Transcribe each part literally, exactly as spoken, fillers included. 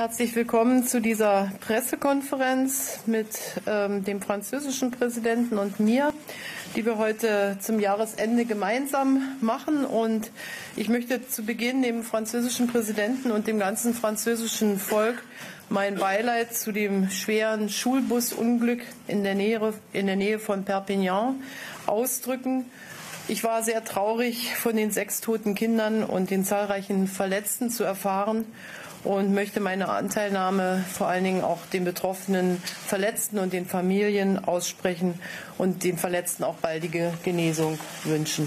Herzlich willkommen zu dieser Pressekonferenz mit ähm, dem französischen Präsidenten und mir, die wir heute zum Jahresende gemeinsam machen. Und ich möchte zu Beginn dem französischen Präsidenten und dem ganzen französischen Volk mein Beileid zu dem schweren Schulbusunglück in der Nähe, in der Nähe von Perpignan ausdrücken. Ich war sehr traurig, von den sechs toten Kindern und den zahlreichen Verletzten zu erfahren und möchte meine Anteilnahme vor allen Dingen auch den betroffenen Verletzten und den Familien aussprechen und den Verletzten auch baldige Genesung wünschen.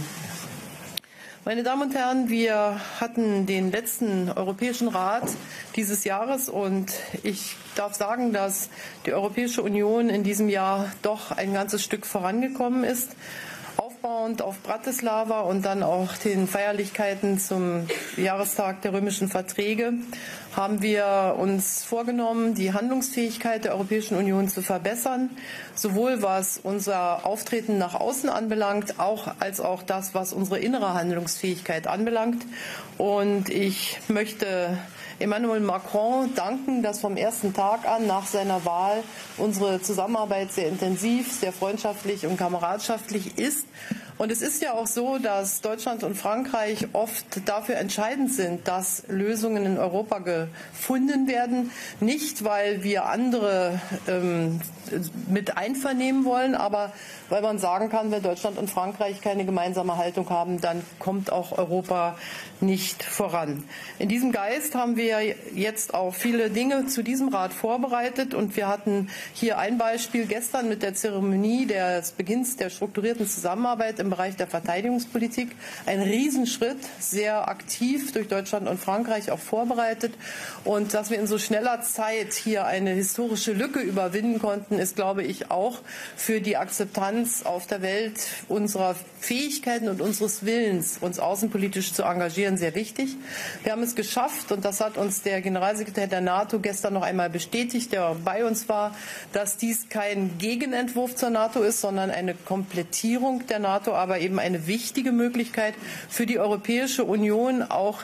Meine Damen und Herren, wir hatten den letzten Europäischen Rat dieses Jahres und ich darf sagen, dass die Europäische Union in diesem Jahr doch ein ganzes Stück vorangekommen ist. Aufbauend auf Bratislava und dann auch den Feierlichkeiten zum Jahrestag der römischen Verträge haben wir uns vorgenommen, die Handlungsfähigkeit der Europäischen Union zu verbessern, sowohl was unser Auftreten nach außen anbelangt, auch als auch das, was unsere innere Handlungsfähigkeit anbelangt. Und ich möchte Emmanuel Macron danken, dass vom ersten Tag an nach seiner Wahl unsere Zusammenarbeit sehr intensiv, sehr freundschaftlich und kameradschaftlich ist. Und es ist ja auch so, dass Deutschland und Frankreich oft dafür entscheidend sind, dass Lösungen in Europa gefunden werden. Nicht, weil wir andere ähm, mit einvernehmen wollen, aber weil man sagen kann, wenn Deutschland und Frankreich keine gemeinsame Haltung haben, dann kommt auch Europa nicht voran. In diesem Geist haben wir jetzt auch viele Dinge zu diesem Rat vorbereitet und wir hatten hier ein Beispiel gestern mit der Zeremonie des Beginns der strukturierten Zusammenarbeit im Bereich der Verteidigungspolitik. Ein Riesenschritt, sehr aktiv durch Deutschland und Frankreich auch vorbereitet. Und dass wir in so schneller Zeit hier eine historische Lücke überwinden konnten, ist, glaube ich, auch für die Akzeptanz auf der Welt unserer Fähigkeiten und unseres Willens, uns außenpolitisch zu engagieren, sehr wichtig. Wir haben es geschafft, und das hat uns der Generalsekretär der NATO gestern noch einmal bestätigt, der bei uns war, dass dies kein Gegenentwurf zur NATO ist, sondern eine Komplettierung der NATO, aber eben eine wichtige Möglichkeit für die Europäische Union auch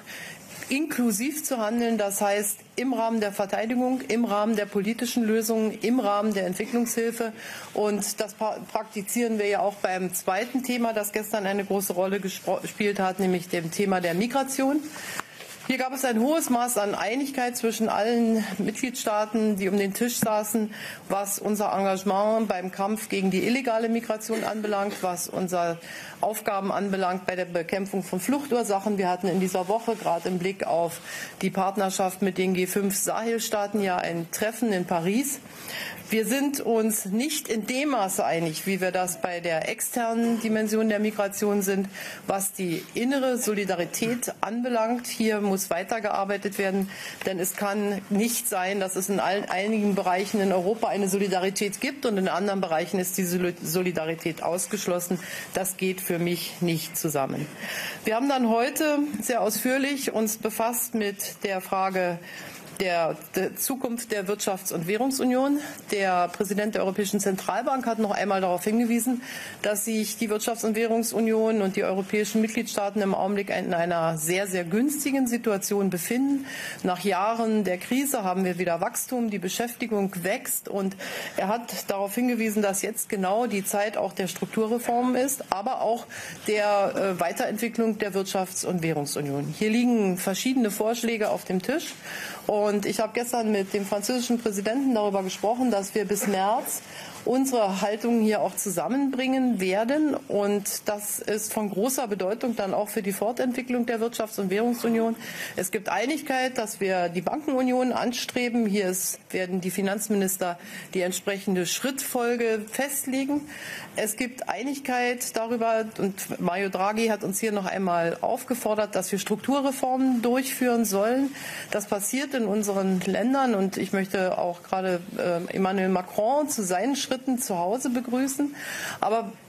inklusiv zu handeln, das heißt im Rahmen der Verteidigung, im Rahmen der politischen Lösungen, im Rahmen der Entwicklungshilfe. Und das praktizieren wir ja auch beim zweiten Thema, das gestern eine große Rolle gespielt hat, nämlich dem Thema der Migration. Hier gab es ein hohes Maß an Einigkeit zwischen allen Mitgliedstaaten, die um den Tisch saßen, was unser Engagement beim Kampf gegen die illegale Migration anbelangt, was unsere Aufgaben anbelangt bei der Bekämpfung von Fluchtursachen. Wir hatten in dieser Woche gerade im Blick auf die Partnerschaft mit den G fünf Sahelstaaten ja ein Treffen in Paris. Wir sind uns nicht in dem Maße einig, wie wir das bei der externen Dimension der Migration sind, was die innere Solidarität anbelangt. Hier muss weitergearbeitet werden, denn es kann nicht sein, dass es in allen, einigen Bereichen in Europa eine Solidarität gibt und in anderen Bereichen ist diese Solidarität ausgeschlossen. Das geht für mich nicht zusammen. Wir haben dann heute sehr ausführlich uns befasst mit der Frage Der, der Zukunft der Wirtschafts- und Währungsunion. Der Präsident der Europäischen Zentralbank hat noch einmal darauf hingewiesen, dass sich die Wirtschafts- und Währungsunion und die europäischen Mitgliedstaaten im Augenblick in einer sehr, sehr günstigen Situation befinden. Nach Jahren der Krise haben wir wieder Wachstum, die Beschäftigung wächst und er hat darauf hingewiesen, dass jetzt genau die Zeit auch der Strukturreformen ist, aber auch der äh, Weiterentwicklung der Wirtschafts- und Währungsunion. Hier liegen verschiedene Vorschläge auf dem Tisch. Und ich habe gestern mit dem französischen Präsidenten darüber gesprochen, dass wir bis März unsere Haltung hier auch zusammenbringen werden. Und das ist von großer Bedeutung dann auch für die Fortentwicklung der Wirtschafts- und Währungsunion. Es gibt Einigkeit, dass wir die Bankenunion anstreben. Hier ist, werden die Finanzminister die entsprechende Schrittfolge festlegen. Es gibt Einigkeit darüber, und Mario Draghi hat uns hier noch einmal aufgefordert, dass wir Strukturreformen durchführen sollen. Das passiert in unseren Ländern und ich möchte auch gerade äh, Emmanuel Macron zu seinen Schritten zu Hause begrüßen. Aber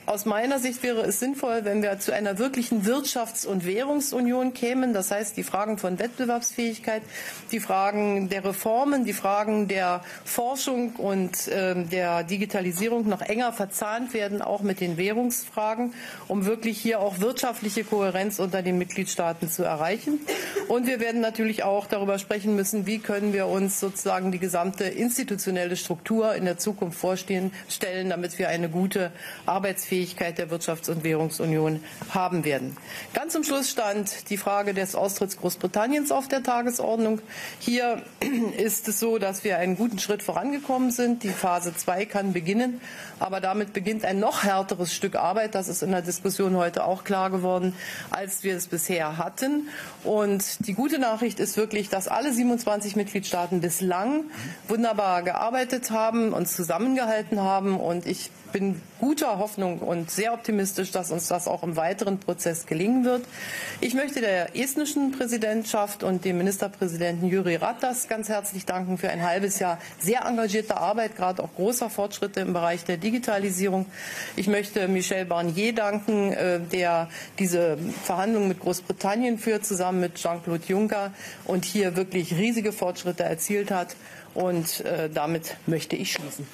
Aus meiner Sicht wäre es sinnvoll, wenn wir zu einer wirklichen Wirtschafts- und Währungsunion kämen. Das heißt, die Fragen von Wettbewerbsfähigkeit, die Fragen der Reformen, die Fragen der Forschung und äh, der Digitalisierung noch enger verzahnt werden, auch mit den Währungsfragen, um wirklich hier auch wirtschaftliche Kohärenz unter den Mitgliedstaaten zu erreichen. Und wir werden natürlich auch darüber sprechen müssen, wie können wir uns sozusagen die gesamte institutionelle Struktur in der Zukunft vorstellen, stellen, damit wir eine gute Arbeitsfähigkeit der Wirtschafts- und Währungsunion haben werden. Ganz zum Schluss stand die Frage des Austritts Großbritanniens auf der Tagesordnung. Hier ist es so, dass wir einen guten Schritt vorangekommen sind. Die Phase zwei kann beginnen, aber damit beginnt ein noch härteres Stück Arbeit. Das ist in der Diskussion heute auch klar geworden, als wir es bisher hatten. Und die gute Nachricht ist wirklich, dass alle siebenundzwanzig Mitgliedstaaten bislang wunderbar gearbeitet haben und zusammengehalten haben. Und ich bin guter Hoffnung und sehr optimistisch, dass uns das auch im weiteren Prozess gelingen wird. Ich möchte der estnischen Präsidentschaft und dem Ministerpräsidenten Jüri Ratas ganz herzlich danken für ein halbes Jahr sehr engagierter Arbeit, gerade auch großer Fortschritte im Bereich der Digitalisierung. Ich möchte Michel Barnier danken, der diese Verhandlungen mit Großbritannien führt, zusammen mit Jean-Claude Juncker und hier wirklich riesige Fortschritte erzielt hat. Und äh, damit möchte ich schließen.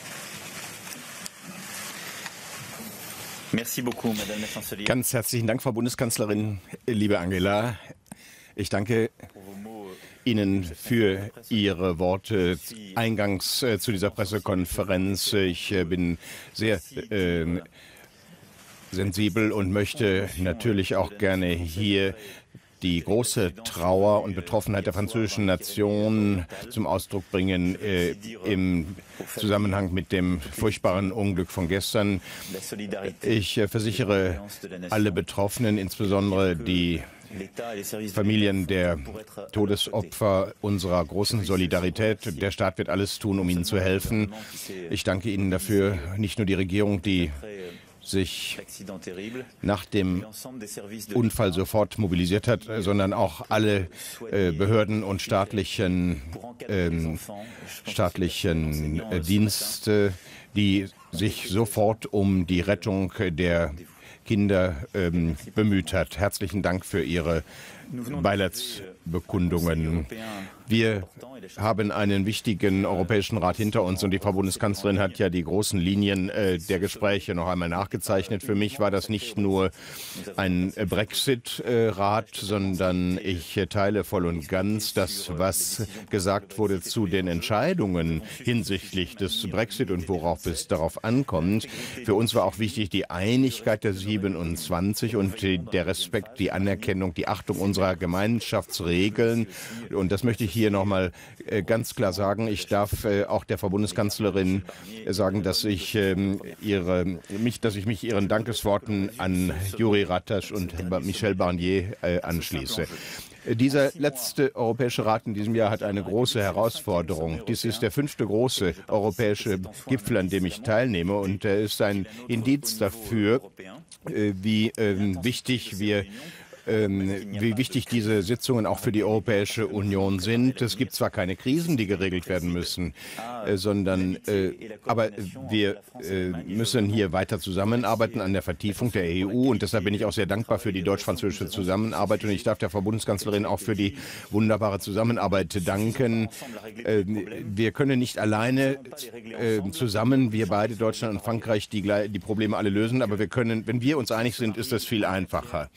Ganz herzlichen Dank, Frau Bundeskanzlerin, liebe Angela. Ich danke Ihnen für Ihre Worte eingangs äh, zu dieser Pressekonferenz. Ich äh, bin sehr äh, sensibel und möchte natürlich auch gerne hier die große Trauer und Betroffenheit der französischen Nation zum Ausdruck bringen äh, im Zusammenhang mit dem furchtbaren Unglück von gestern. Ich äh, versichere alle Betroffenen, insbesondere die Familien der Todesopfer, unserer großen Solidarität. Der Staat wird alles tun, um ihnen zu helfen. Ich danke Ihnen dafür, nicht nur die Regierung, die sich nach dem Unfall sofort mobilisiert hat, sondern auch alle äh, Behörden und staatlichen, äh, staatlichen äh, Dienste, die sich sofort um die Rettung der Kinder ähm, bemüht hat. Herzlichen Dank für Ihre Beileidsbekundungen. Wir haben einen wichtigen Europäischen Rat hinter uns und die Frau Bundeskanzlerin hat ja die großen Linien äh, der Gespräche noch einmal nachgezeichnet. Für mich war das nicht nur ein Brexit-Rat, sondern ich teile voll und ganz das, was gesagt wurde zu den Entscheidungen hinsichtlich des Brexit und worauf es darauf ankommt. Für uns war auch wichtig die Einigkeit der siebenundzwanzig und die, der Respekt, die Anerkennung, die Achtung unserer Gemeinschaftsregeln. Und das möchte ich hier noch mal äh, ganz klar sagen. Ich darf äh, auch der Frau Bundeskanzlerin äh, sagen, dass ich, äh, ihre, mich, dass ich mich ihren Dankesworten an Jüri Ratas und Michel Barnier äh, anschließe. Dieser letzte Europäische Rat in diesem Jahr hat eine große Herausforderung. Dies ist der fünfte große europäische Gipfel, an dem ich teilnehme. Und er ist ein Indiz dafür, äh, wie äh, wichtig wir wie wichtig diese Sitzungen auch für die Europäische Union sind. Es gibt zwar keine Krisen, die geregelt werden müssen, äh, sondern äh, aber wir äh, müssen hier weiter zusammenarbeiten an der Vertiefung der E U und deshalb bin ich auch sehr dankbar für die deutsch-französische Zusammenarbeit und ich darf der Frau Bundeskanzlerin auch für die wunderbare Zusammenarbeit danken. Äh, wir können nicht alleine äh, zusammen, wir beide, Deutschland und Frankreich, die, die Probleme alle lösen, aber wir können, wenn wir uns einig sind, ist das viel einfacher.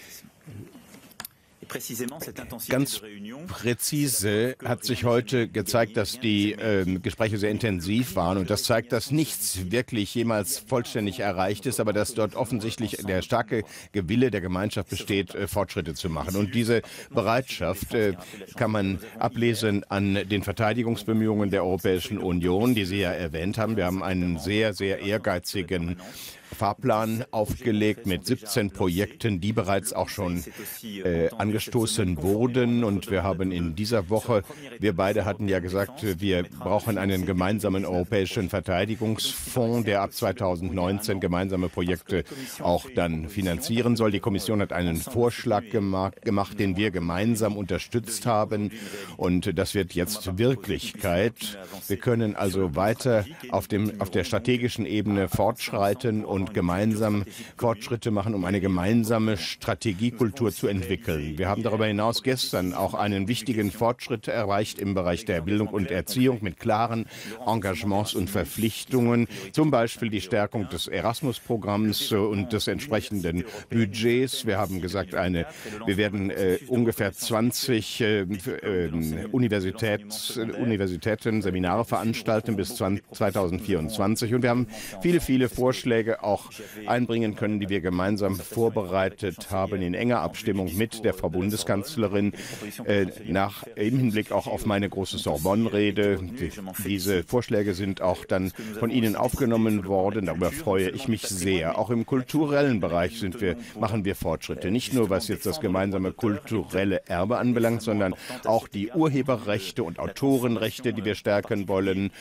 Ganz präzise hat sich heute gezeigt, dass die äh, Gespräche sehr intensiv waren und das zeigt, dass nichts wirklich jemals vollständig erreicht ist, aber dass dort offensichtlich der starke Wille der Gemeinschaft besteht, äh, Fortschritte zu machen. Und diese Bereitschaft äh, kann man ablesen an den Verteidigungsbemühungen der Europäischen Union, die Sie ja erwähnt haben. Wir haben einen sehr, sehr ehrgeizigen Fahrplan aufgelegt mit siebzehn Projekten, die bereits auch schon äh, angestoßen wurden. Und wir haben in dieser Woche, wir beide hatten ja gesagt, wir brauchen einen gemeinsamen europäischen Verteidigungsfonds, der ab zweitausendneunzehn gemeinsame Projekte auch dann finanzieren soll. Die Kommission hat einen Vorschlag gemacht, gemacht, den wir gemeinsam unterstützt haben. Und das wird jetzt Wirklichkeit. Wir können also weiter auf, dem, auf der strategischen Ebene fortschreiten und und gemeinsam Fortschritte machen, um eine gemeinsame Strategiekultur zu entwickeln. Wir haben darüber hinaus gestern auch einen wichtigen Fortschritt erreicht im Bereich der Bildung und Erziehung mit klaren Engagements und Verpflichtungen, zum Beispiel die Stärkung des Erasmus-Programms und des entsprechenden Budgets. Wir haben gesagt, eine, wir werden äh, ungefähr zwanzig äh, äh, Universitäts, Universitäten, Seminare veranstalten bis zweitausendvierundzwanzig. Und wir haben viele, viele Vorschläge auch einbringen können, die wir gemeinsam vorbereitet haben, in enger Abstimmung mit der Frau Bundeskanzlerin, äh, nach, im Hinblick auch auf meine große Sorbonne-Rede. Die, diese Vorschläge sind auch dann von Ihnen aufgenommen worden. Darüber freue ich mich sehr. Auch im kulturellen Bereich sind wir, machen wir Fortschritte. Nicht nur, was jetzt das gemeinsame kulturelle Erbe anbelangt, sondern auch die Urheberrechte und Autorenrechte, die wir stärken wollen,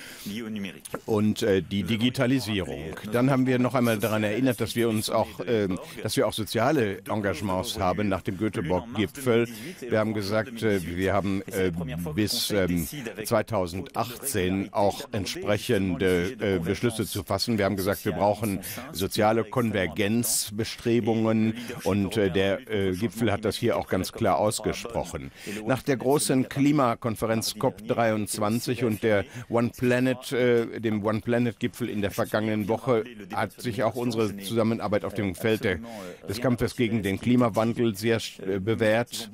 und äh, die Digitalisierung. Dann haben wir noch einmal daran erinnert, dass wir uns auch, äh, dass wir auch soziale Engagements haben nach dem Göteborg-Gipfel. Wir haben gesagt, äh, wir haben äh, bis ähm, zweitausendachtzehn auch entsprechende äh, Beschlüsse zu fassen. Wir haben gesagt, wir brauchen soziale Konvergenzbestrebungen, und äh, der äh, Gipfel hat das hier auch ganz klar ausgesprochen. Nach der großen Klimakonferenz COP dreiundzwanzig und der One Planet, äh, dem One Planet-Gipfel in der vergangenen Woche hat sich auch unsere Zusammenarbeit auf dem Feld der, des Kampfes gegen den Klimawandel sehr äh, bewährt.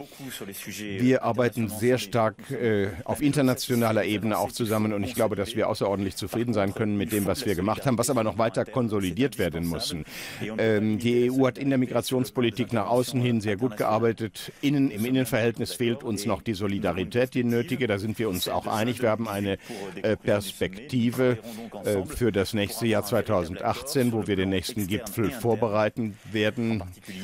Wir arbeiten sehr stark äh, auf internationaler Ebene auch zusammen, und ich glaube, dass wir außerordentlich zufrieden sein können mit dem, was wir gemacht haben, was aber noch weiter konsolidiert werden muss. Ähm, die E U hat in der Migrationspolitik nach außen hin sehr gut gearbeitet. Innen, im Innenverhältnis fehlt uns noch die Solidarität, die nötige. Da sind wir uns auch einig. Wir haben eine äh, Perspektive äh, für das nächste Jahr zweitausendachtzehn, wo wir den nächsten Gipfel vorbereiten werden.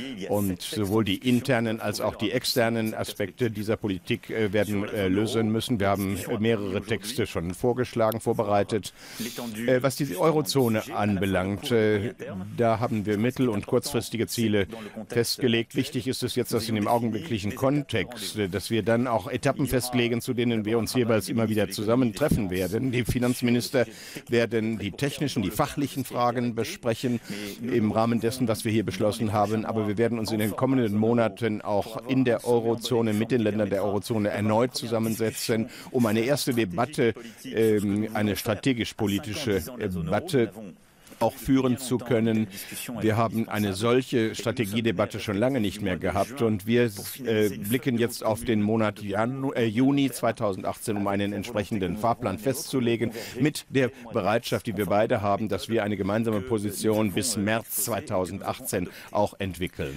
Und sowohl die internen als auch die externen Aspekte dieser Politik äh, werden äh, lösen müssen. Wir haben äh, mehrere Texte schon vorgeschlagen, vorbereitet. Äh, was die Eurozone anbelangt, äh, da haben wir mittel- und kurzfristige Ziele festgelegt. Wichtig ist es jetzt, dass in dem augenblicklichen Kontext, äh, dass wir dann auch Etappen festlegen, zu denen wir uns jeweils immer wieder zusammentreffen werden. Die Finanzminister werden die technischen, die fachlichen Fragen besprechen im Rahmen dessen, was wir hier beschlossen haben. Aber wir werden uns in den kommenden Monaten auch in der Eurozone, mit den Ländern der Eurozone erneut zusammensetzen, um eine erste Debatte, äh, eine strategisch-politische Debatte auch führen zu können. Wir haben eine solche Strategiedebatte schon lange nicht mehr gehabt, und wir äh, blicken jetzt auf den Monat Janu äh, Juni zweitausendachtzehn, um einen entsprechenden Fahrplan festzulegen, mit der Bereitschaft, die wir beide haben, dass wir eine gemeinsame Position bis März zweitausendachtzehn auch entwickeln.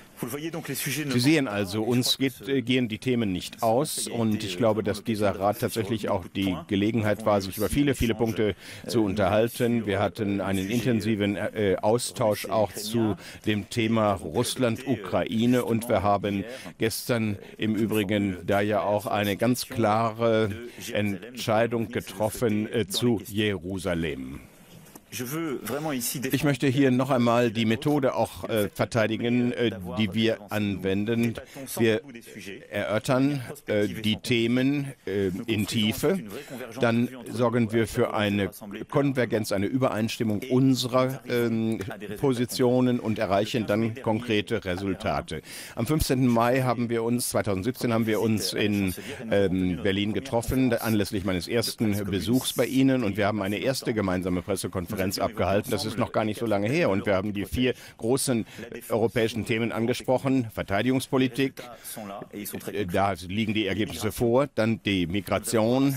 Sie sehen also, uns geht, gehen die Themen nicht aus, und ich glaube, dass dieser Rat tatsächlich auch die Gelegenheit war, sich über viele, viele Punkte zu unterhalten. Wir hatten einen intensiven äh, Austausch auch zu dem Thema Russland, Ukraine, und wir haben gestern im Übrigen da ja auch eine ganz klare Entscheidung getroffen äh, zu Jerusalem. Ich möchte hier noch einmal die Methode auch äh, verteidigen, äh, die wir anwenden. Wir erörtern äh, die Themen äh, in Tiefe. Dann sorgen wir für eine Konvergenz, eine Übereinstimmung unserer äh, Positionen und erreichen dann konkrete Resultate. Am fünfzehnten Mai haben wir uns, zweitausendsiebzehn haben wir uns in äh, Berlin getroffen, anlässlich meines ersten Besuchs bei Ihnen, und wir haben eine erste gemeinsame Pressekonferenz abgehalten. Das ist noch gar nicht so lange her, und wir haben die vier großen europäischen Themen angesprochen. Verteidigungspolitik, da liegen die Ergebnisse vor. Dann die Migration,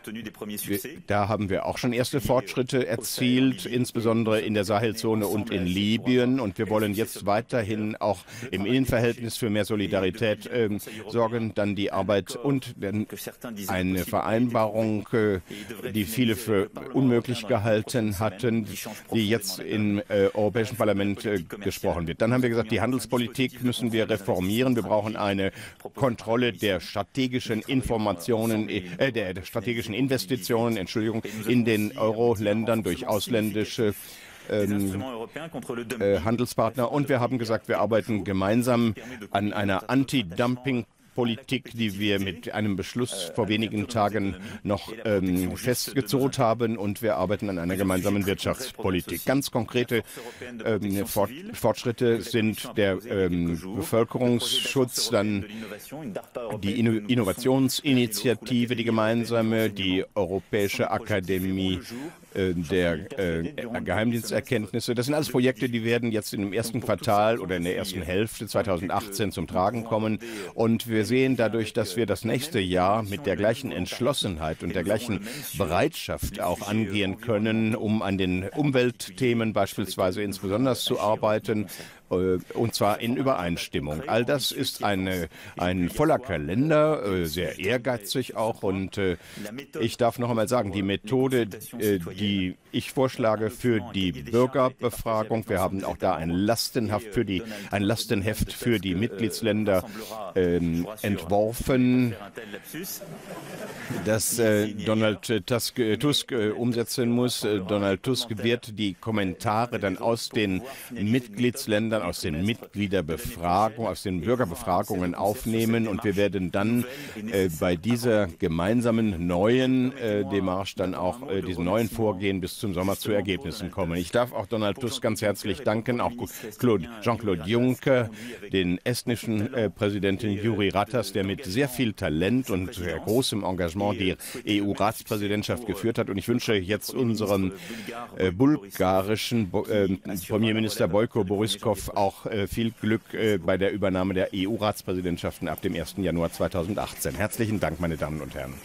da haben wir auch schon erste Fortschritte erzielt, insbesondere in der Sahelzone und in Libyen, und wir wollen jetzt weiterhin auch im Innenverhältnis für mehr Solidarität äh, sorgen. Dann die Arbeit und dann eine Vereinbarung, äh, die viele für unmöglich gehalten hatten, die jetzt im äh, Europäischen Parlament äh, gesprochen wird. Dann haben wir gesagt, die Handelspolitik müssen wir reformieren. Wir brauchen eine Kontrolle der strategischen Informationen, äh, der, der strategischen Investitionen, Entschuldigung, in den Euro-Ländern durch ausländische Ähm, äh, Handelspartner. Und wir haben gesagt, wir arbeiten gemeinsam an einer Anti-Dumping Wirtschaftspolitik, die wir mit einem Beschluss vor wenigen Tagen noch ähm, festgezurrt haben, und wir arbeiten an einer gemeinsamen Wirtschaftspolitik. Ganz konkrete ähm, Fort Fortschritte sind der ähm, Bevölkerungsschutz, dann die Inno Innovationsinitiative, die gemeinsame, die Europäische Akademie der äh, Geheimdiensterkenntnisse. Das sind alles Projekte, die werden jetzt im ersten Quartal oder in der ersten Hälfte zweitausendachtzehn zum Tragen kommen. Und wir sehen dadurch, dass wir das nächste Jahr mit der gleichen Entschlossenheit und der gleichen Bereitschaft auch angehen können, um an den Umweltthemen beispielsweise insbesondere zu arbeiten, und zwar in Übereinstimmung. All das ist eine, ein voller Kalender, sehr ehrgeizig auch, und ich darf noch einmal sagen, die Methode, die ich vorschlage für die Bürgerbefragung, wir haben auch da ein Lastenheft für die, ein Lastenheft für die Mitgliedsländer ähm, entworfen, das äh, Donald Tusk, äh, Tusk äh, umsetzen muss. Äh, Donald Tusk wird die Kommentare dann aus den Mitgliedsländern, aus den Mitgliederbefragungen, aus den Bürgerbefragungen aufnehmen, und wir werden dann äh, bei dieser gemeinsamen neuen äh, Demarche dann auch äh, diesen neuen Vorgehen bis zum Sommer zu Ergebnissen kommen. Ich darf auch Donald Tusk ganz herzlich danken, auch Jean-Claude Juncker, den estnischen äh, Präsidenten Jüri Ratas, der mit sehr viel Talent und sehr großem Engagement die E U-Ratspräsidentschaft geführt hat. Und ich wünsche jetzt unserem äh, bulgarischen Bo äh, Premierminister Boyko Borisov auch äh, viel Glück äh, bei der Übernahme der E U-Ratspräsidentschaften ab dem ersten Januar zweitausendachtzehn. Herzlichen Dank, meine Damen und Herren.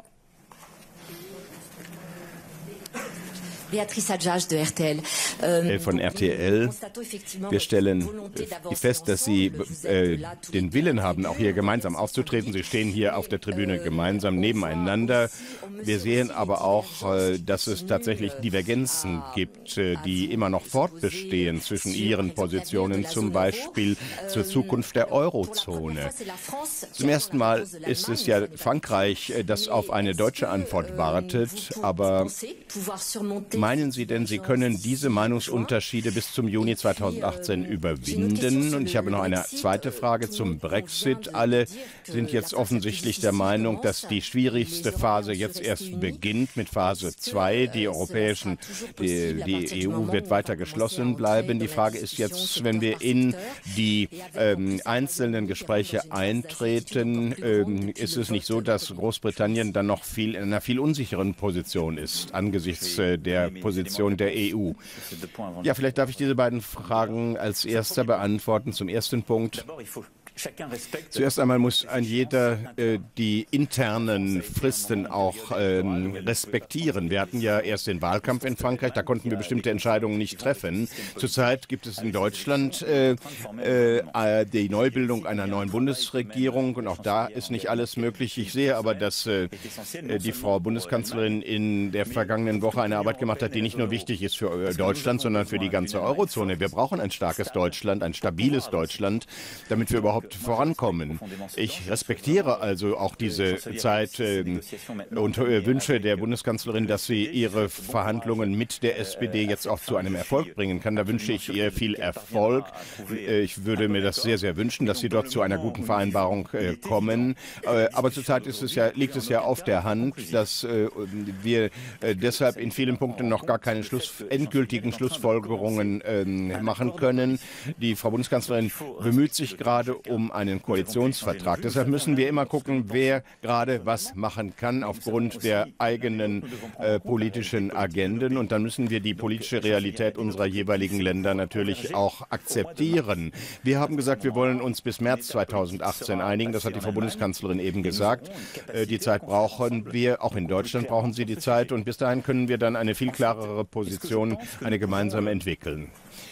Beatrice Hadjadj de R T L. Von R T L. Wir stellen fest, dass Sie äh, den Willen haben, auch hier gemeinsam aufzutreten. Sie stehen hier auf der Tribüne gemeinsam nebeneinander. Wir sehen aber auch, äh, dass es tatsächlich Divergenzen gibt, äh, die immer noch fortbestehen zwischen Ihren Positionen, zum Beispiel zur Zukunft der Eurozone. Zum ersten Mal ist es ja Frankreich, das auf eine deutsche Antwort wartet, aber meinen Sie denn, Sie können diese Meinungsunterschiede bis zum Juni zweitausendachtzehn überwinden? Und ich habe noch eine zweite Frage zum Brexit. Alle sind jetzt offensichtlich der Meinung, dass die schwierigste Phase jetzt erst beginnt mit Phase zwei. Die europäischen, die, die E U wird weiter geschlossen bleiben. Die Frage ist jetzt, wenn wir in die ähm, einzelnen Gespräche eintreten, ähm, ist es nicht so, dass Großbritannien dann noch viel in einer viel unsicheren Position ist angesichts äh, der Position der E U? Ja, vielleicht darf ich diese beiden Fragen als erster beantworten. Zum ersten Punkt. Zuerst einmal muss ein jeder äh, die internen Fristen auch ähm, respektieren. Wir hatten ja erst den Wahlkampf in Frankreich, da konnten wir bestimmte Entscheidungen nicht treffen. Zurzeit gibt es in Deutschland äh, äh, die Neubildung einer neuen Bundesregierung, und auch da ist nicht alles möglich. Ich sehe aber, dass äh, die Frau Bundeskanzlerin in der vergangenen Woche eine Arbeit gemacht hat, die nicht nur wichtig ist für Deutschland, sondern für die ganze Eurozone. Wir brauchen ein starkes Deutschland, ein stabiles Deutschland, damit wir überhaupt vorankommen. Ich respektiere also auch diese Zeit äh, und äh, wünsche der Bundeskanzlerin, dass sie ihre Verhandlungen mit der S P D jetzt auch zu einem Erfolg bringen kann. Da wünsche ich ihr viel Erfolg. Äh, ich würde mir das sehr, sehr wünschen, dass sie dort zu einer guten Vereinbarung äh, kommen. Äh, aber zurzeit ist es ja, liegt es ja auf der Hand, dass äh, wir äh, deshalb in vielen Punkten noch gar keine Schluss, endgültigen Schlussfolgerungen äh, machen können. Die Frau Bundeskanzlerin bemüht sich gerade um einen Koalitionsvertrag. Deshalb müssen wir immer gucken, wer gerade was machen kann aufgrund der eigenen äh, politischen Agenden. Und dann müssen wir die politische Realität unserer jeweiligen Länder natürlich auch akzeptieren. Wir haben gesagt, wir wollen uns bis März zweitausendachtzehn einigen. Das hat die Frau Bundeskanzlerin eben gesagt. Äh, die Zeit brauchen wir. Auch in Deutschland brauchen Sie die Zeit. Und bis dahin können wir dann eine viel klarere Position, eine gemeinsame entwickeln.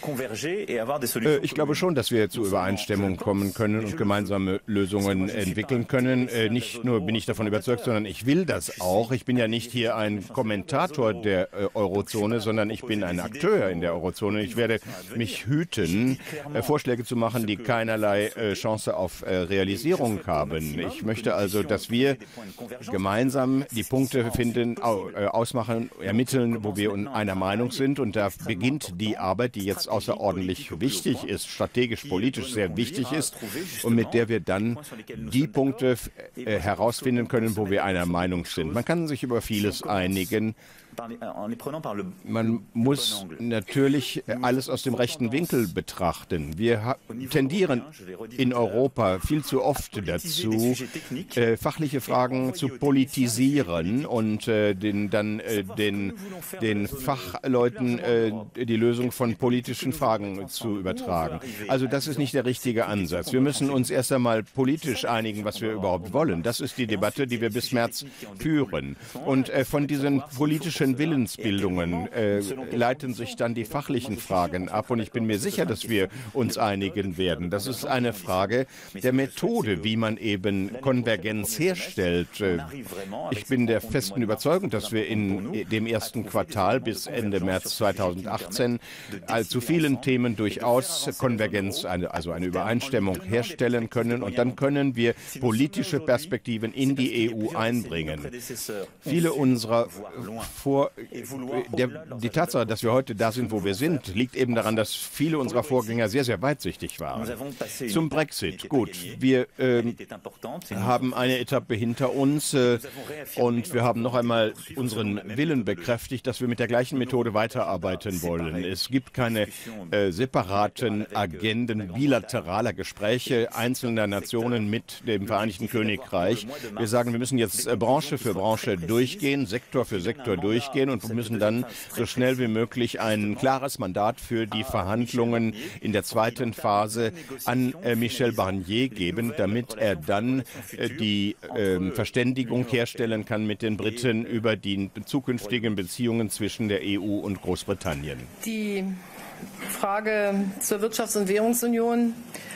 Ich glaube schon, dass wir zu Übereinstimmung kommen können und gemeinsame Lösungen entwickeln können. Nicht nur bin ich davon überzeugt, sondern ich will das auch. Ich bin ja nicht hier ein Kommentator der Eurozone, sondern ich bin ein Akteur in der Eurozone. Ich werde mich hüten, Vorschläge zu machen, die keinerlei Chance auf Realisierung haben. Ich möchte also, dass wir gemeinsam die Punkte finden, ausmachen, ermitteln, wo wir einer Meinung sind. Und da beginnt die Arbeit, die jetzt jetzt außerordentlich wichtig ist, strategisch, politisch sehr wichtig ist und mit der wir dann die Punkte äh, herausfinden können, wo wir einer Meinung sind. Man kann sich über vieles einigen. Man muss natürlich alles aus dem rechten Winkel betrachten. Wir tendieren in Europa viel zu oft dazu, äh, fachliche Fragen zu politisieren und äh, den, dann äh, den, den Fachleuten äh, die Lösung von politischen Fragen zu übertragen. Also das ist nicht der richtige Ansatz. Wir müssen uns erst einmal politisch einigen, was wir überhaupt wollen. Das ist die Debatte, die wir bis März führen. Und äh, von diesen politischen Willensbildungen äh, leiten sich dann die fachlichen Fragen ab. Und ich bin mir sicher, dass wir uns einigen werden. Das ist eine Frage der Methode, wie man eben Konvergenz herstellt. Ich bin der festen Überzeugung, dass wir in dem ersten Quartal bis Ende März zweitausendachtzehn zu vielen Themen durchaus Konvergenz, also eine Übereinstimmung herstellen können. Und dann können wir politische Perspektiven in die E U einbringen. Viele unserer Vor der, die Tatsache, dass wir heute da sind, wo wir sind, liegt eben daran, dass viele unserer Vorgänger sehr, sehr weitsichtig waren. Zum Brexit. Gut, wir äh, haben eine Etappe hinter uns äh, und wir haben noch einmal unseren Willen bekräftigt, dass wir mit der gleichen Methode weiterarbeiten wollen. Es gibt keine äh, separaten Agenden bilateraler Gespräche einzelner Nationen mit dem Vereinigten Königreich. Wir sagen, wir müssen jetzt äh, Branche für Branche durchgehen, Sektor für Sektor durchgehen und wir müssen dann so schnell wie möglich ein klares Mandat für die Verhandlungen in der zweiten Phase an äh, Michel Barnier geben, damit er dann äh, die äh, Verständigung herstellen kann mit den Briten über die zukünftigen Beziehungen zwischen der E U und Großbritannien. Die Frage zur Wirtschafts- und Währungsunion.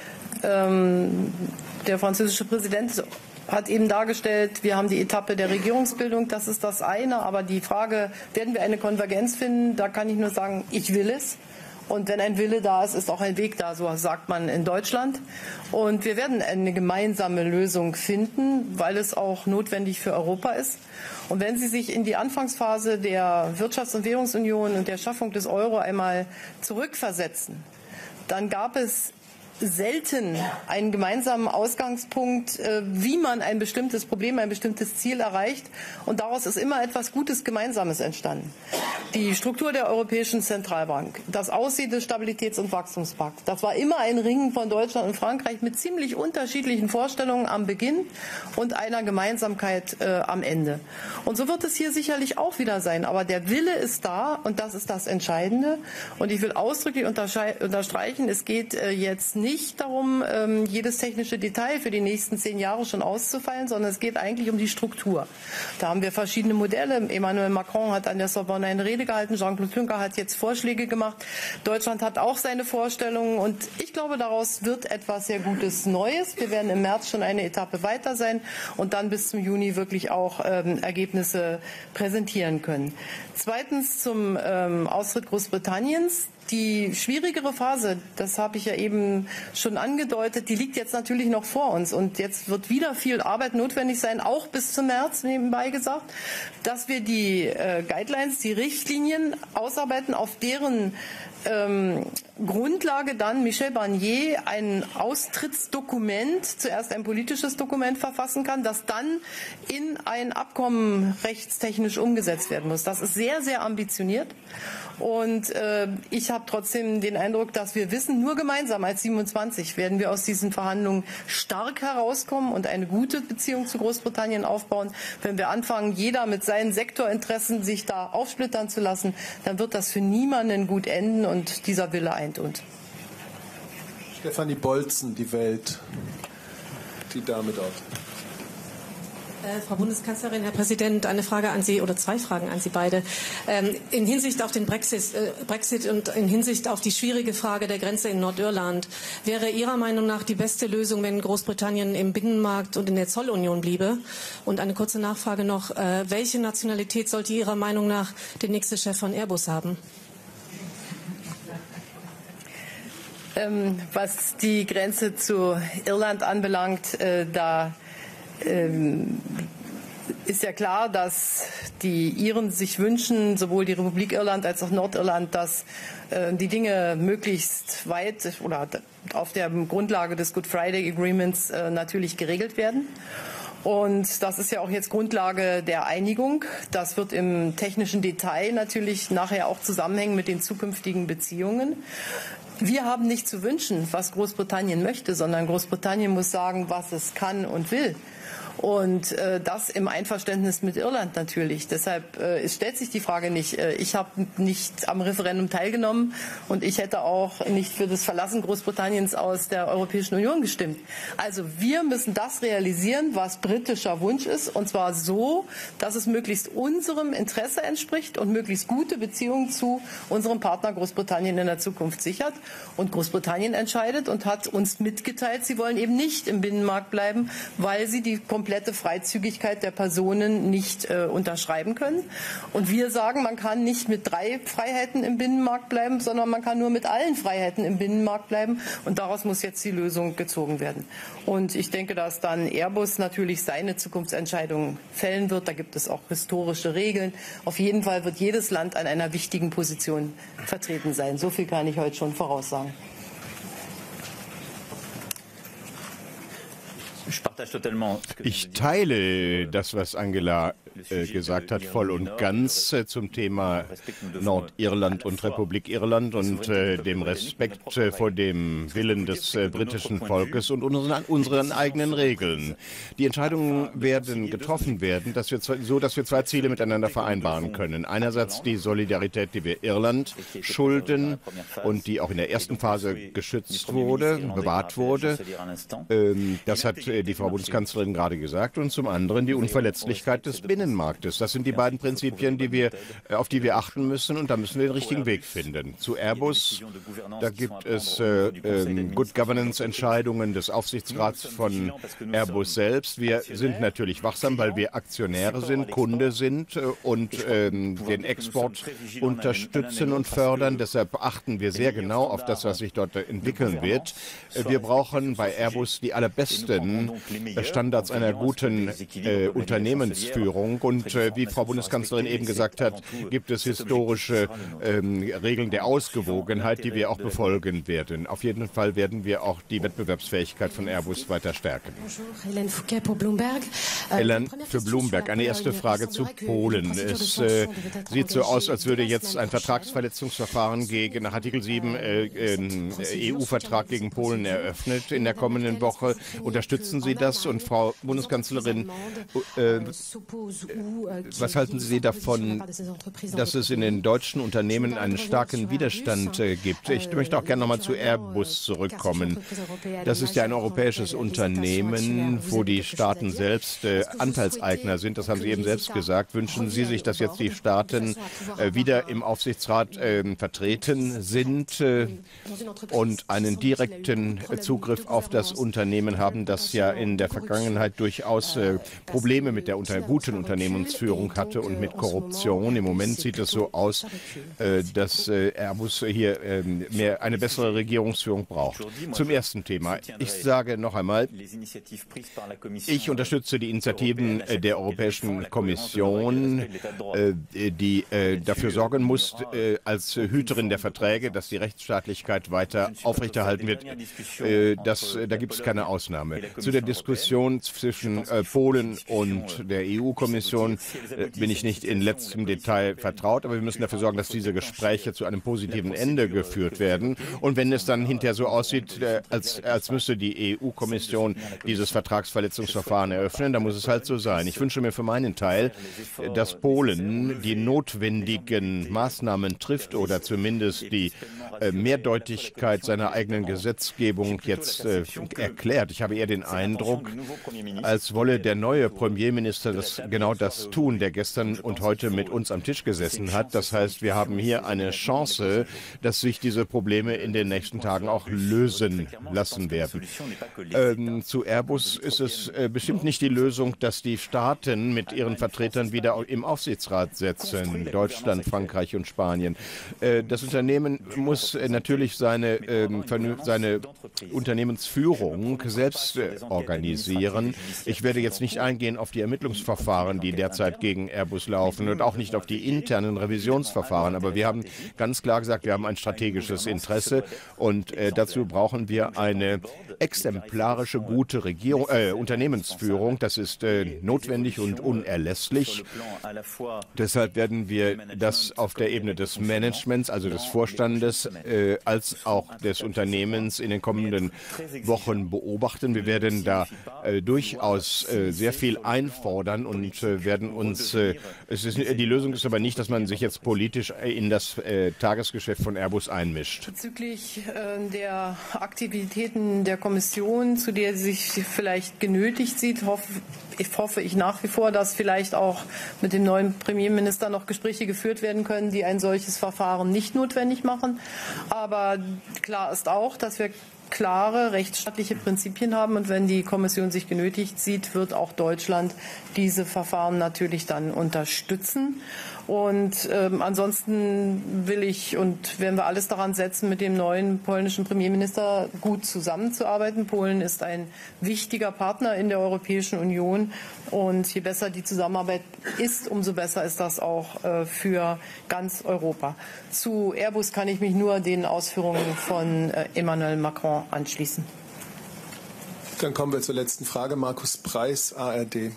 Ähm, der französische Präsident hat eben dargestellt, wir haben die Etappe der Regierungsbildung, das ist das eine. Aber die Frage, werden wir eine Konvergenz finden, da kann ich nur sagen, ich will es. Und wenn ein Wille da ist, ist auch ein Weg da, so sagt man in Deutschland. Und wir werden eine gemeinsame Lösung finden, weil es auch notwendig für Europa ist. Und wenn Sie sich in die Anfangsphase der Wirtschafts- und Währungsunion und der Schaffung des Euro einmal zurückversetzen, dann gab es selten einen gemeinsamen Ausgangspunkt, wie man ein bestimmtes Problem, ein bestimmtes Ziel erreicht. Und daraus ist immer etwas Gutes Gemeinsames entstanden. Die Struktur der Europäischen Zentralbank, das Aussehen des Stabilitäts- und Wachstumspakts, das war immer ein Ringen von Deutschland und Frankreich mit ziemlich unterschiedlichen Vorstellungen am Beginn und einer Gemeinsamkeit äh, am Ende. Und so wird es hier sicherlich auch wieder sein. Aber der Wille ist da und das ist das Entscheidende. Und ich will ausdrücklich unterstreichen, es geht äh, jetzt nicht nicht darum, jedes technische Detail für die nächsten zehn Jahre schon auszufeilen, sondern es geht eigentlich um die Struktur. Da haben wir verschiedene Modelle. Emmanuel Macron hat an der Sorbonne eine Rede gehalten, Jean-Claude Juncker hat jetzt Vorschläge gemacht. Deutschland hat auch seine Vorstellungen und ich glaube, daraus wird etwas sehr Gutes Neues. Wir werden im März schon eine Etappe weiter sein und dann bis zum Juni wirklich auch ähm, Ergebnisse präsentieren können. Zweitens zum ähm, Austritt Großbritanniens. Die schwierigere Phase, das habe ich ja eben schon angedeutet, die liegt jetzt natürlich noch vor uns. Und jetzt wird wieder viel Arbeit notwendig sein, auch bis zum März nebenbei gesagt, dass wir die äh, Guidelines, die Richtlinien ausarbeiten, auf deren ähm, Grundlage dann Michel Barnier ein Austrittsdokument, zuerst ein politisches Dokument verfassen kann, das dann in ein Abkommen rechtstechnisch umgesetzt werden muss. Das ist sehr, sehr ambitioniert. Und äh, ich habe trotzdem den Eindruck, dass wir wissen, nur gemeinsam als siebenundzwanzig werden wir aus diesen Verhandlungen stark herauskommen und eine gute Beziehung zu Großbritannien aufbauen. Wenn wir anfangen, jeder mit seinen Sektorinteressen sich da aufsplittern zu lassen, dann wird das für niemanden gut enden und dieser Wille eint uns. Stefanie Bolzen, Die Welt, die Dame dort. Äh, Frau Bundeskanzlerin, Herr Präsident, eine Frage an Sie oder zwei Fragen an Sie beide. Ähm, in Hinsicht auf den Brexit, äh, Brexit und in Hinsicht auf die schwierige Frage der Grenze in Nordirland, wäre Ihrer Meinung nach die beste Lösung, wenn Großbritannien im Binnenmarkt und in der Zollunion bliebe? Und eine kurze Nachfrage noch, äh, welche Nationalität sollte Ihrer Meinung nach der nächste Chef von Airbus haben? Ähm, was die Grenze zu Irland anbelangt, äh, da ähm, ist ja klar, dass die Iren sich wünschen, sowohl die Republik Irland als auch Nordirland, dass äh, die Dinge möglichst weit oder auf der Grundlage des Good Friday Agreements äh, natürlich geregelt werden. Und das ist ja auch jetzt Grundlage der Einigung. Das wird im technischen Detail natürlich nachher auch zusammenhängen mit den zukünftigen Beziehungen. Wir haben nicht zu wünschen, was Großbritannien möchte, sondern Großbritannien muss sagen, was es kann und will. Und äh, das im Einverständnis mit Irland natürlich. Deshalb äh, es stellt sich die Frage nicht. Äh, ich habe nicht am Referendum teilgenommen und ich hätte auch nicht für das Verlassen Großbritanniens aus der Europäischen Union gestimmt. Also wir müssen das realisieren, was britischer Wunsch ist, und zwar so, dass es möglichst unserem Interesse entspricht und möglichst gute Beziehungen zu unserem Partner Großbritannien in der Zukunft sichert. Und Großbritannien entscheidet und hat uns mitgeteilt, sie wollen eben nicht im Binnenmarkt bleiben, weil sie die komplette Freizügigkeit der Personen nicht äh, unterschreiben können. Und wir sagen, man kann nicht mit drei Freiheiten im Binnenmarkt bleiben, sondern man kann nur mit allen Freiheiten im Binnenmarkt bleiben. Und daraus muss jetzt die Lösung gezogen werden. Und ich denke, dass dann Airbus natürlich seine Zukunftsentscheidungen fällen wird. Da gibt es auch historische Regeln. Auf jeden Fall wird jedes Land an einer wichtigen Position vertreten sein. So viel kann ich heute schon voraussagen. Ich teile das, was Angela äh, gesagt hat, voll und ganz äh, zum Thema Nordirland und Republik Irland und äh, dem Respekt äh, vor dem Willen des äh, britischen Volkes und unseren, unseren eigenen Regeln. Die Entscheidungen werden getroffen werden, dass wir zwei, so, dass wir zwei Ziele miteinander vereinbaren können. Einerseits die Solidarität, die wir Irland schulden und die auch in der ersten Phase geschützt wurde, bewahrt wurde. Ähm, das hat äh, die Frau Bundeskanzlerin gerade gesagt, und zum anderen die Unverletzlichkeit des Binnenmarktes. Das sind die beiden Prinzipien, die wir, auf die wir achten müssen, und da müssen wir den richtigen Weg finden. Zu Airbus, da gibt es äh, äh, Good Governance-Entscheidungen des Aufsichtsrats von Airbus selbst. Wir sind natürlich wachsam, weil wir Aktionäre sind, Kunde sind äh, und äh, den Export unterstützen und fördern. Deshalb achten wir sehr genau auf das, was sich dort entwickeln wird. Wir brauchen bei Airbus die allerbesten Standards einer guten äh, Unternehmensführung. Und äh, wie Frau Bundeskanzlerin eben gesagt hat, gibt es historische ähm, Regeln der Ausgewogenheit, die wir auch befolgen werden. Auf jeden Fall werden wir auch die Wettbewerbsfähigkeit von Airbus weiter stärken. Hélène für Bloomberg. Eine erste Frage zu Polen. Es äh, sieht so aus, als würde jetzt ein Vertragsverletzungsverfahren gegen nach Artikel sieben äh, äh, E U-Vertrag gegen Polen eröffnet in der kommenden Woche. Unterstützen Sie das? Und Frau Bundeskanzlerin, äh, was halten Sie davon, dass es in den deutschen Unternehmen einen starken Widerstand äh, gibt? Ich möchte auch gerne noch mal zu Airbus zurückkommen. Das ist ja ein europäisches Unternehmen, wo die Staaten selbst äh, Anteilseigner sind. Das haben Sie eben selbst gesagt. Wünschen Sie sich, dass jetzt die Staaten äh, wieder im Aufsichtsrat äh, vertreten sind äh, und einen direkten äh, Zugriff auf das Unternehmen haben, das ja in der Vergangenheit durchaus äh, Probleme mit der unter guten Unternehmensführung hatte und mit Korruption. Im Moment sieht es so aus, äh, dass äh, Airbus hier äh, mehr eine bessere Regierungsführung braucht. Zum ersten Thema. Ich sage noch einmal, ich unterstütze die Initiativen äh, der Europäischen Kommission, äh, die äh, dafür sorgen muss, äh, als Hüterin der Verträge, dass die Rechtsstaatlichkeit weiter aufrechterhalten wird. Äh, das, da gibt es keine Ausnahme. Zu der Diskussion zwischen äh, Polen und der E U-Kommission äh, bin ich nicht in letztem Detail vertraut, aber wir müssen dafür sorgen, dass diese Gespräche zu einem positiven Ende geführt werden. Und wenn es dann hinterher so aussieht, äh, als, als müsste die E U-Kommission dieses Vertragsverletzungsverfahren eröffnen, dann muss es halt so sein. Ich wünsche mir für meinen Teil, dass Polen die notwendigen Maßnahmen trifft oder zumindest die äh, Mehrdeutigkeit seiner eigenen Gesetzgebung jetzt äh, erklärt. Ich habe eher den Eindruck, als wolle der neue Premierminister das, genau das tun, der gestern und heute mit uns am Tisch gesessen hat. Das heißt, wir haben hier eine Chance, dass sich diese Probleme in den nächsten Tagen auch lösen lassen werden. Ähm, zu Airbus ist es äh, bestimmt nicht die Lösung, dass die Staaten mit ihren Vertretern wieder im Aufsichtsrat sitzen, Deutschland, Frankreich und Spanien. Äh, das Unternehmen muss äh, natürlich seine, äh, seine Unternehmensführung selbst äh, organisieren. Ich werde jetzt nicht eingehen auf die Ermittlungsverfahren, die derzeit gegen Airbus laufen und auch nicht auf die internen Revisionsverfahren. Aber wir haben ganz klar gesagt, wir haben ein strategisches Interesse und äh, dazu brauchen wir eine exemplarische, gute Regierung, äh, Unternehmensführung. Das ist äh, notwendig und unerlässlich. Deshalb werden wir das auf der Ebene des Managements, also des Vorstandes, äh, als auch des Unternehmens in den kommenden Wochen beobachten. Wir werden da äh, durchaus äh, sehr viel einfordern und äh, werden uns, äh, es ist, die Lösung ist aber nicht, dass man sich jetzt politisch in das äh, Tagesgeschäft von Airbus einmischt. Bezüglich äh, der Aktivitäten der Kommission, zu der sie sich vielleicht genötigt sieht, hoffe ich, hoffe ich nach wie vor, dass vielleicht auch mit dem neuen Premierminister noch Gespräche geführt werden können, die ein solches Verfahren nicht notwendig machen. Aber klar ist auch, dass wir klare rechtsstaatliche Prinzipien haben. Und wenn die Kommission sich genötigt sieht, wird auch Deutschland diese Verfahren natürlich dann unterstützen. Und ähm, ansonsten will ich und werden wir alles daran setzen, mit dem neuen polnischen Premierminister gut zusammenzuarbeiten. Polen ist ein wichtiger Partner in der Europäischen Union. Und je besser die Zusammenarbeit ist, umso besser ist das auch äh, für ganz Europa. Zu Airbus kann ich mich nur den Ausführungen von äh, Emmanuel Macron anschließen. Dann kommen wir zur letzten Frage. Markus Preis, A R D.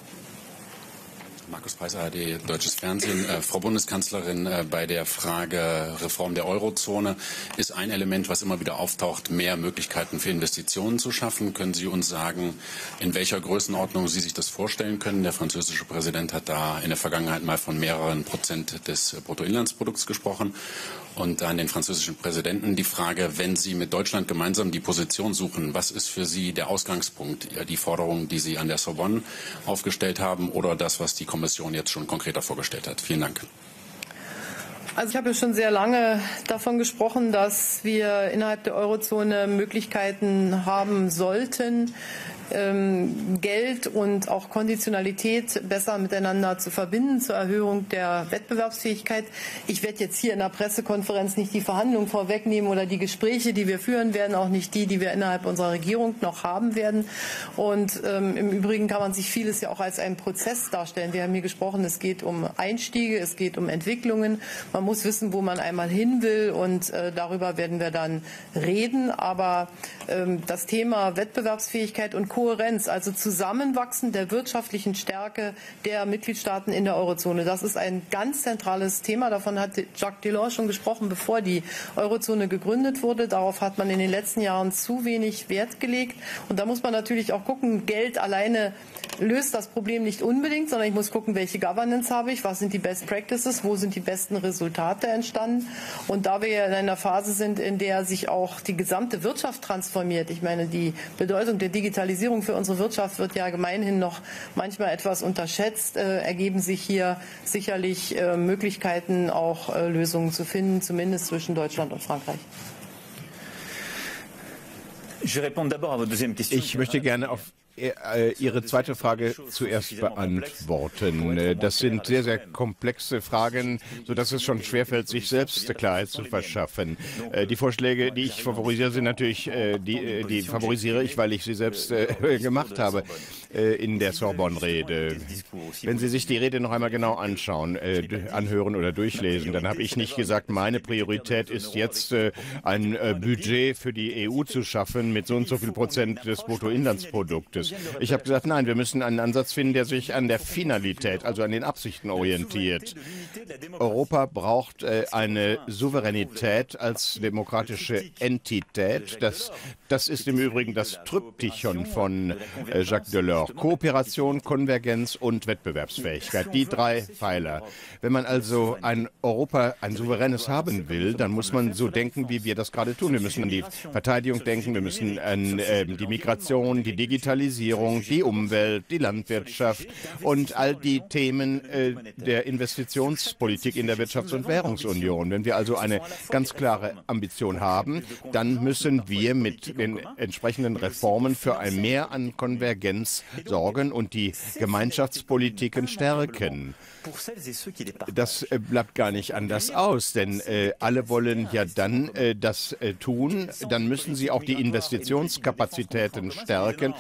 Markus Preis, A R D, Deutsches Fernsehen. Äh, Frau Bundeskanzlerin, äh, bei der Frage Reform der Eurozone ist ein Element, was immer wieder auftaucht, mehr Möglichkeiten für Investitionen zu schaffen. Können Sie uns sagen, in welcher Größenordnung Sie sich das vorstellen können? Der französische Präsident hat da in der Vergangenheit mal von mehreren Prozent des Bruttoinlandsprodukts gesprochen. Und an den französischen Präsidenten die Frage, wenn Sie mit Deutschland gemeinsam die Position suchen, was ist für Sie der Ausgangspunkt, die Forderung, die Sie an der Sorbonne aufgestellt haben oder das, was die Kommission jetzt schon konkreter vorgestellt hat? Vielen Dank. Also ich habe ja schon sehr lange davon gesprochen, dass wir innerhalb der Eurozone Möglichkeiten haben sollten, ähm, Geld und auch Konditionalität besser miteinander zu verbinden zur Erhöhung der Wettbewerbsfähigkeit. Ich werde jetzt hier in der Pressekonferenz nicht die Verhandlungen vorwegnehmen oder die Gespräche, die wir führen werden, auch nicht die, die wir innerhalb unserer Regierung noch haben werden. Und ähm, im Übrigen kann man sich vieles ja auch als einen Prozess darstellen. Wir haben hier gesprochen, es geht um Einstiege, es geht um Entwicklungen. Man muss wissen, wo man einmal hin will und äh, darüber werden wir dann reden. Aber ähm, das Thema Wettbewerbsfähigkeit und Kohärenz, also Zusammenwachsen der wirtschaftlichen Stärke der Mitgliedstaaten in der Eurozone. Das ist ein ganz zentrales Thema. Davon hat Jacques Delors schon gesprochen, bevor die Eurozone gegründet wurde. Darauf hat man in den letzten Jahren zu wenig Wert gelegt. Und da muss man natürlich auch gucken, Geld alleine löst das Problem nicht unbedingt, sondern ich muss gucken, welche Governance habe ich, was sind die Best Practices, wo sind die besten Resultate entstanden. Und da wir ja in einer Phase sind, in der sich auch die gesamte Wirtschaft transformiert, ich meine, die Bedeutung der Digitalisierung für unsere Wirtschaft wird ja gemeinhin noch manchmal etwas unterschätzt, äh, ergeben sich hier sicherlich äh, Möglichkeiten, auch äh, Lösungen zu finden, zumindest zwischen Deutschland und Frankreich. Ich möchte gerne auf Ihre zweite Frage zuerst beantworten. Das sind sehr, sehr komplexe Fragen, sodass es schon schwerfällt, sich selbst Klarheit zu verschaffen. Die Vorschläge, die ich favorisiere, sind natürlich, die, die favorisiere ich, weil ich sie selbst gemacht habe in der Sorbonne-Rede. Wenn Sie sich die Rede noch einmal genau anschauen, anhören oder durchlesen, dann habe ich nicht gesagt, meine Priorität ist jetzt ein Budget für die E U zu schaffen mit so und so viel Prozent des Bruttoinlandsproduktes. Ich habe gesagt, nein, wir müssen einen Ansatz finden, der sich an der Finalität, also an den Absichten orientiert. Europa braucht äh, eine Souveränität als demokratische Entität. Das, das ist im Übrigen das Triptychon von äh, Jacques Delors. Kooperation, Konvergenz und Wettbewerbsfähigkeit. Die drei Pfeiler. Wenn man also ein Europa, ein souveränes haben will, dann muss man so denken, wie wir das gerade tun. Wir müssen an die Verteidigung denken, wir müssen an äh, die Migration, die Digitalisierung, die Umwelt, die Landwirtschaft und all die Themen äh, der Investitionspolitik in der Wirtschafts- und Währungsunion. Wenn wir also eine ganz klare Ambition haben, dann müssen wir mit den entsprechenden Reformen für ein Mehr an Konvergenz sorgen und die Gemeinschaftspolitiken stärken. Das äh, bleibt gar nicht anders aus, denn äh, alle wollen ja dann äh, das äh, tun. Dann müssen sie auch die Investitionskapazitäten stärken. Wenn wir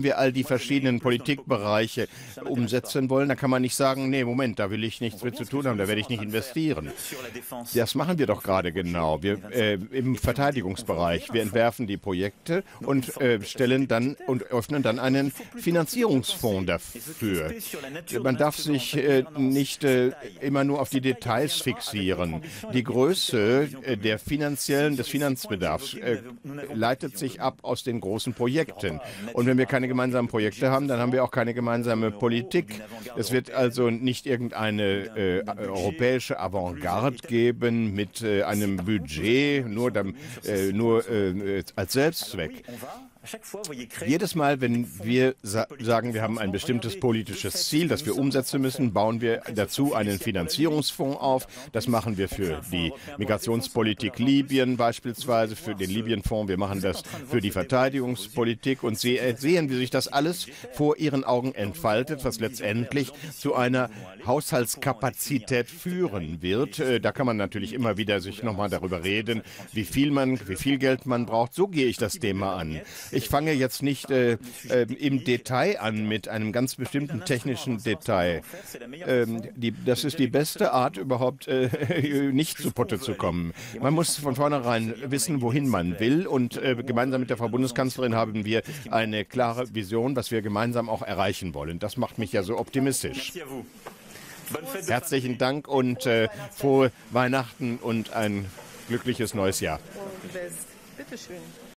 wir all die verschiedenen Politikbereiche umsetzen wollen, dann kann man nicht sagen, nee, Moment, da will ich nichts mit zu tun haben, da werde ich nicht investieren. Das machen wir doch gerade genau. Wir, äh, im Verteidigungsbereich, wir entwerfen die Projekte und äh, stellen dann und öffnen dann einen Finanzierungsfonds dafür. Man darf sich äh, nicht äh, immer nur auf die Details fixieren. Die Größe äh, der finanziellen, des Finanzbedarfs äh, leitet sich ab aus den großen Projekten. Und wenn wir keine gemeinsamen Projekte haben, dann haben wir auch keine gemeinsame Politik. Es wird also nicht irgendeine äh, europäische Avantgarde geben mit äh, einem Budget, nur, dann, äh, nur äh, als Selbstzweck. Jedes Mal, wenn wir sa sagen, wir haben ein bestimmtes politisches Ziel, das wir umsetzen müssen, bauen wir dazu einen Finanzierungsfonds auf. Das machen wir für die Migrationspolitik Libyen beispielsweise, für den Libyen-Fonds. Wir machen das für die Verteidigungspolitik und Sie sehen, wie sich das alles vor Ihren Augen entfaltet, was letztendlich zu einer Haushaltskapazität führen wird. Da kann man natürlich immer wieder sich nochmal darüber reden, wie viel man, wie viel Geld man braucht. So gehe ich das Thema an. Ich fange jetzt nicht äh, äh, im Detail an mit einem ganz bestimmten technischen Detail. Ähm, die, das ist die beste Art, überhaupt äh, nicht zu Potte zu kommen. Man muss von vornherein wissen, wohin man will. Und äh, gemeinsam mit der Frau Bundeskanzlerin haben wir eine klare Vision, was wir gemeinsam auch erreichen wollen. Das macht mich ja so optimistisch. Herzlichen Dank und äh, frohe Weihnachten und ein glückliches neues Jahr. Bitte schön.